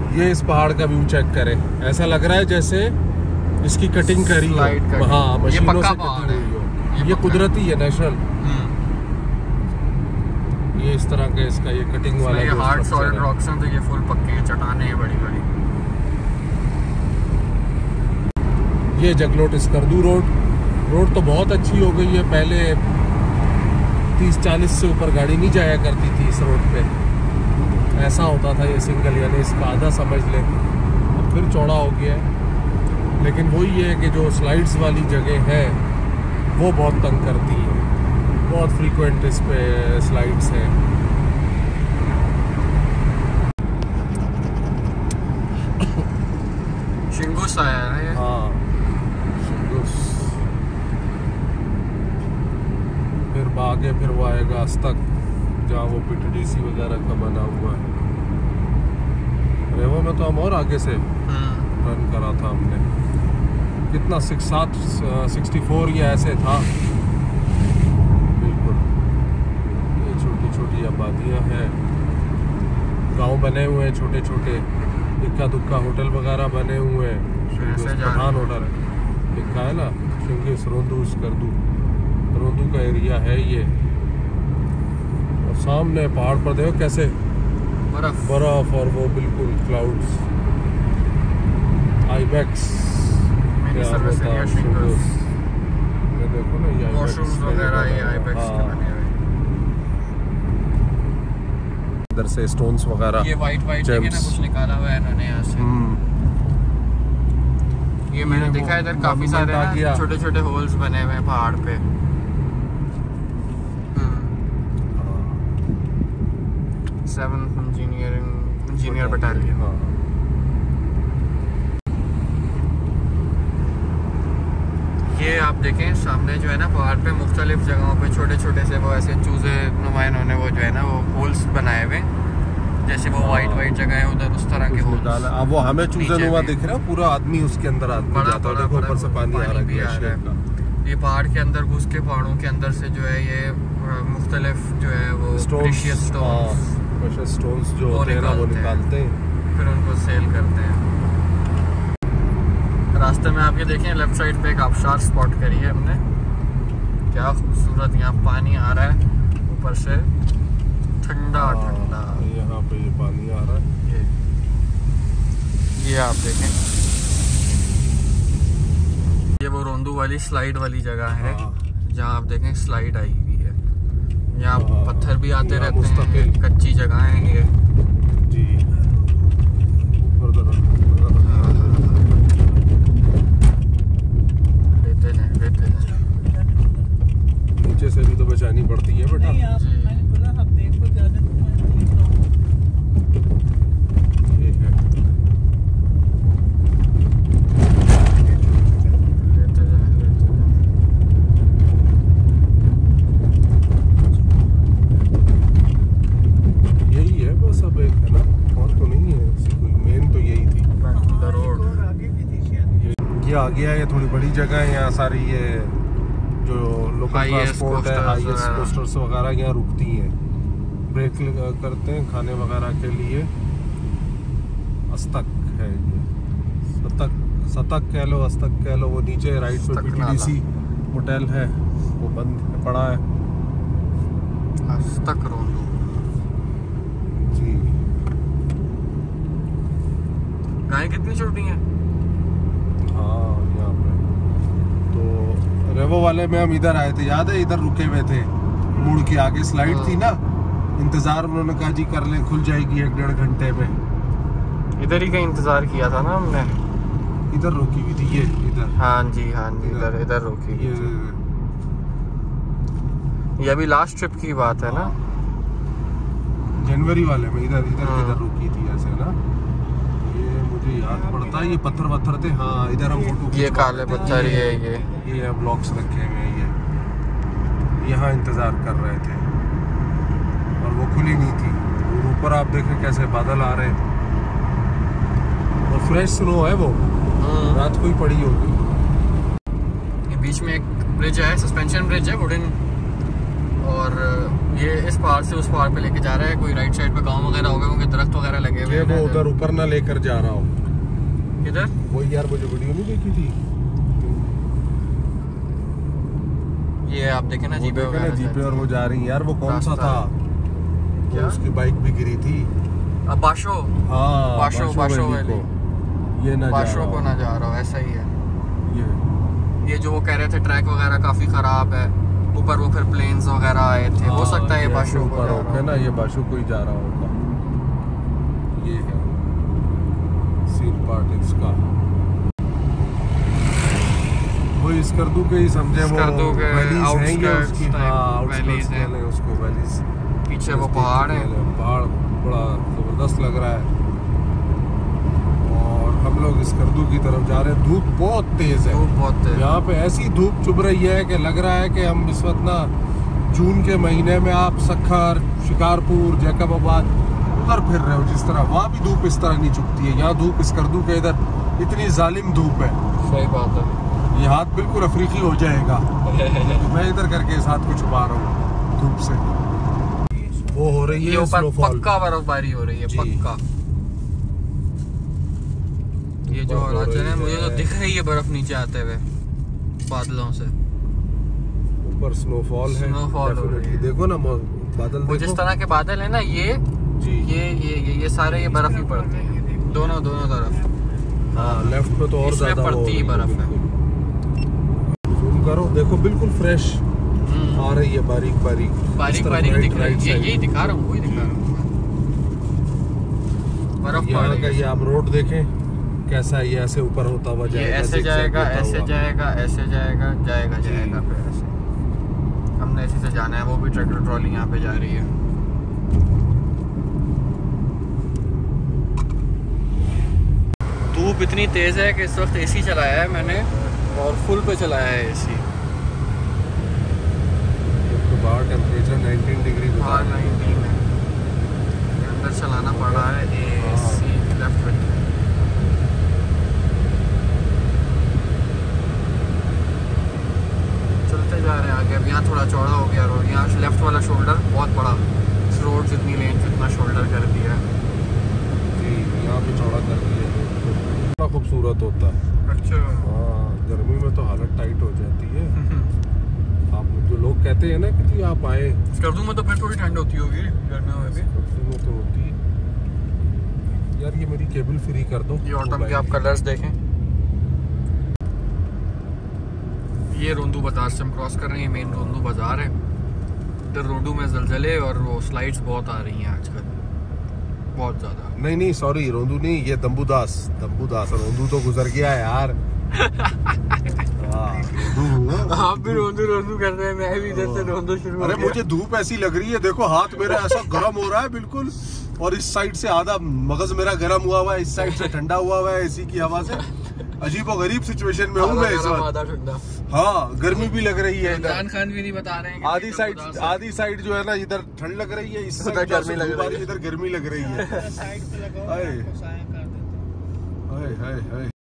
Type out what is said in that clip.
ये इस पहाड़ का व्यू चेक करें, ऐसा लग रहा है जैसे इसकी कटिंग करी हो। हाँ, मशीनों से कटिंग हुई हो। ये कुदरती है, नेचुरल। ये इस तरह के इसका ये कटिंग वाला ये हार्ड सॉलिड रॉक्स हैं, तो ये फुल पक्के हैं, चट्टानें हैं बड़ी बड़ी। ये जगलोट स्कर्दू रोड तो बहुत अच्छी हो गई है। पहले 30-40 से ऊपर गाड़ी नहीं जाया करती थी इस रोड पे। ऐसा होता था ये सिंगल, यानी इसका आधा समझ लें। अब फिर चौड़ा हो गया है, लेकिन वही है कि जो स्लाइड्स वाली जगह है वो बहुत तंग करती है। बहुत फ्रीक्वेंट इस पे स्लाइड्स हैं। शिंगुस आया है ये। हाँ, शिंगुस। फिर आगे फिर वो आएगा अस्तक, जहाँ वो PTDC वगैरह का बना हुआ है। रेवा में तो हम और आगे से रन करा था हमने। कितना 64 या ऐसे था। बिल्कुल। ये छोटी छोटी आबादियाँ हैं, गांव बने हुए हैं छोटे छोटे, इक्का दुक्का होटल वगैरह बने हुए हैं। प्रधान होटल लिखा है ना, शिंगुस रोंदू स्कर्दू, रोंदू का एरिया है ये। और सामने पहाड़ पर देखो कैसे बर्फ और वो बिल्कुल क्लाउड्स। आइबेक्स देखो ना, ये वॉशरूम्स वगैरह ये आइबेक्स के बने हुए। इधर से स्टोन्स वगैरह, ये वाइट देखिए ना, कुछ निकाला हुआ है इन्होंने यहाँ से। ये मैंने देखा है इधर काफी सारे छोटे छोटे होल्स बने हुए हैं पहाड़ पे। 7th engineer battalion. ये आप देखें सामने जो है ना, पहाड़ पे मुख्तलिफ जगहों पे छोटे छोटे से वो ऐसे चूजे नुमा इन्होंने वो जो है ना वो होल्स बनाए हुए, जैसे वो वाइट जगह है उधर उस तरह के होल्स। अब वो हमें चूजे नुमा दिख रहा है, पूरा आदमी उसके अंदर आदमी जाता है, देखो ऊपर से पानी आ रहा है। ये पहाड़ के अंदर घुस के, पहाड़ों के अंदर से जो है ये मुख्तलिफ जो है वो प्रेशियस स्टोन्स जो होते हैं ना वो निकालते हैं, फिर उनको सेल करते हैं। रास्ते में आप ये देखें, लेफ्ट साइड पे एक आबशार स्पॉट करी है हमने। क्या खूबसूरत, यहाँ पानी आ रहा है ऊपर से, ठंडा ठंडा। यहाँ पे ये पानी आ रहा है, ये आप देखें, ये वो रोंदू वाली स्लाइड वाली जगह है, जहाँ आप देखें स्लाइड आई हुई है। यहाँ पत्थर भी आते रहते हैं, कच्ची जगह है ये जी। नीचे से भी तो बचानी पड़ती है बेटा। यही है बस, अब एक है ना, और तो नहीं है कोई, मेन तो यही थी। ये आ गया, ये थोड़ी बड़ी जगह है। यहाँ सारी ये जो लोकल ट्रांसपोर्ट है, हाईएस्ट कोस्टर्स वगैरह यहाँ रुकती हैं, ब्रेक करते हैं खाने वगैरह के लिए। अस्तक है ये, सतक कह लो, अस्तक कह लो। वो नीचे राइट पे PTDC होटल है, वो बंद पड़ा है। अस्तक रोंदू जी। गाय कितनी छोटी हैं। हाँ, यहाँ पे तो रेवो वाले में हम इधर आए थे, याद है, इधर रुके हुए थे, मुड़ के आगे स्लाइड थी ना, इंतजार उन्होंने कहा जी कर लें, खुल जाएगी 1-1.5 घंटे में। इधर ही का इंतजार किया था ना हमने, इधर रोकी हुई थी ये, इधर। हाँ जी इधर रोकी। ये अभी लास्ट ट्रिप की बात है ना, जनवरी वाले में इधर किधर रुकी थी ऐसे ना, ये मुझे याद पड़ता है। ये पत्थर थे, हाँ, इधर हम फोटो, ये काले पत्थर, ये ब्लॉक्स रखे हुए हैं, ये यहाँ इंतजार कर रहे थे और वो खुली नहीं थी। ऊपर आप देखें कैसे बादल आ रहे हैं और फ्रेश स्नो है, वो रात को ही पड़ी होगी। ये बीच में एक ब्रिज है, सस्पेंशन ब्रिज है वुडन, और ये इस पहाड़ से उस पहाड़ पे लेके जा रहा है। कोई राइट साइड पे गांव वगैरह होगा, उनके दरख्त वगैरह लगे हुए हैं। वो उधर ऊपर ना लेकर जा रहा हूँ। किधर? वो यार मुझे वीडियो नहीं देखी थी। ये आप देखे ना जीपे वगैरह, जीपे और वो जा रही है यार। वो कौन सा था? क्या? उसकी बाइक भी गिरी थी। अब बाशो, हाँ बाशो वैली। ये ना बाशो को ना जा रहा हूँ, ऐसा ही है। ये जो वो कह रहे थे ट्रैक वगैरह काफी खराब है, ऊपर वो फिर प्लेन्स वगैरह आए थे। हो सकता है ये बाशो को जा रहा है ना, ये बाशो को ही जा रहा होगा। ये है सीन पार्ट इसका। वो स्कर्दू के ही समझे, वो वैलीज हैं ये उसकी। हाँ, आउटस्कर्ट्स हैं उसको, वैलीज। पीछे वो पहाड़ है, पहाड़ बड़ा जबरदस्त लग रहा है। और हम लोग स्कर्दू की तरफ जा रहे हैं। धूप बहुत तेज है, यहाँ पे ऐसी धूप चुभ रही है कि लग रहा है कि हम इस वक्त ना जून के महीने में आप सखर, शिकारपुर, जैकबाबाद उधर फिर रहे हो जिस तरह। वहाँ भी धूप इस तरह नहीं चुभती है। यहाँ धूप स्कर्दू के इधर इतनी जालिम धूप है। सही बात है। ये हाथ बिल्कुल अफ्रीकी हो जाएगा। मैं इधर करके इस हाथ को छुपा रहा हूँ धूप से। वो हो रही है स्नोफॉल, पक्का बर्फबारी हो रही है, पक्का। ये जो अरुणाचल है, मुझे तो दिख रही है बर्फ नीचे आते हुए बादलों से। ऊपर स्नोफॉल है, डेफिनेटली। देखो ना बादल, वो जिस तरह के बादल है ना, ये जी, ये सारे ये बर्फ ही पड़ते हैं दोनों तरफ। हाँ, लेफ्ट पे तो और ज्यादा पड़ती ही बर्फ है। जूम करो, देखो बिल्कुल फ्रेश आ रही है, बारीक बारीक दिख रही है। यही दिखा रहा हूँ, वही दिखा रहा हूँ। बर्फ पड़ रही है। ये आप रोड देखें कैसा है, ये ऐसे ऊपर होता हुआ जाएगा, ऐसे जाएगा, ऐसे जाएगा, ऐसे जाएगा, जाएगा फिर ऐसे। हमने इसी से जाना है। वो भी ट्रैक्टर ट्रॉली यहाँ पे जा रही है। धूप इतनी तेज है कि इस वक्त एसी चलाया है मैंने, और फुल पे चलाया है एसी। तो बाहर टेम्परेचर 19 डिग्री बाहर 19 है। अंदर चलाना पड़ रहा है एसी लेफ्ट में। चलते जा रहे हैं आगे। अब यहाँ थोड़ा चौड़ा हो गया रोड। यहाँ लेफ्ट वाला शोल्डर बहुत बड़ा, इस रोड जितनी लेन जितना शोल्डर कर दिया जी, यहाँ पे चौड़ा कर दिया। बड़ा खूबसूरत होता है। अच्छा। हाँ, गर्मी में तो हालत टाइट हो जाती है। आप जो लोग कहते हैं ना कि जी आप आए स्कर्दू में, तो फिर थोड़ी ठंड होती होगी गर्मियों में भी। स्कर्दू में तो होती है यार। ये मेरी केबल फ्री कर दो। ये ऑटम के आप कलर्स देखें। ये रोंदू बाजार से हम क्रॉस कर रहे हैं। मेन रोंदू बाजार है। इधर रोंदू में जलजले और वो स्लाइड्स बहुत आ रही हैं आजकल, बहुत ज्यादा। नहीं सॉरी, रोंदू नहीं, ये दम्बूदास। रोंदू तो गुजर गया है यार। आप भी रोंदू करते हैं, मैं भी इधर से रोंदू शुरू। अरे मुझे धूप ऐसी लग रही है, देखो हाथ मेरा ऐसा गर्म हो रहा है बिल्कुल। और इस साइड से आधा मगज मेरा गर्म हुआ है, इस साइड से ठंडा हुआ है एसी की हवा से। अजीब और गरीब सिचुएशन में हूँ मैं इस वक्त। हाँ, गर्मी भी लग रही है। इमरान खान भी नहीं बता रहे हैं। आधी साइड जो है ना, इधर ठंड लग रही है, इस साइड गर्मी लग रही है, इधर गर्मी लग रही है।